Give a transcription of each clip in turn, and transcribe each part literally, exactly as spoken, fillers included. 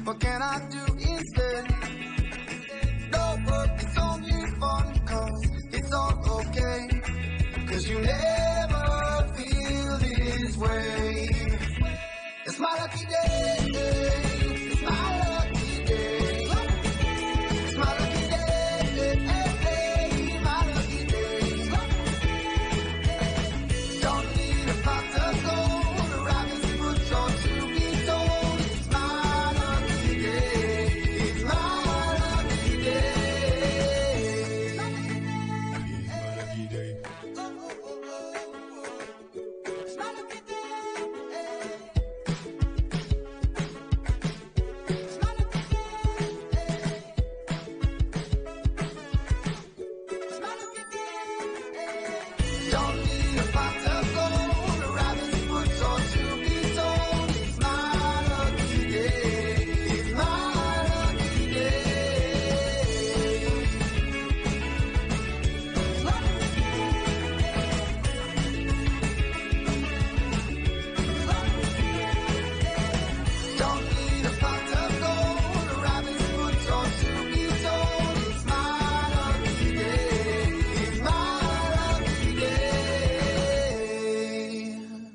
What can I do instead? No work, it's only fun, cause it's all okay. Cause you never feel this way. It's my lucky day. It's my lucky day. It's my lucky day. My lucky day. Don't need a pot of gold, a rabbit's foot or to be told. It's my lucky day. It's my lucky day. It's my lucky day. It's my lucky day. Don't need a pot of gold, a rabbit's foot or to be told. It's my lucky day. It's my lucky day. It's my lucky day. Don't need a pot of gold, a rabbit's foot or to be told. It's my lucky day. It's my lucky day.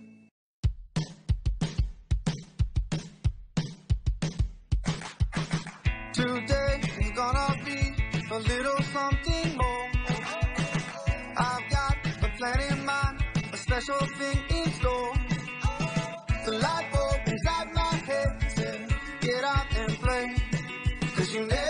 Today is gonna be a little something more. I've got a plan in mind, a special thing in store. The light bulb inside my head said, get out and play. Cause you never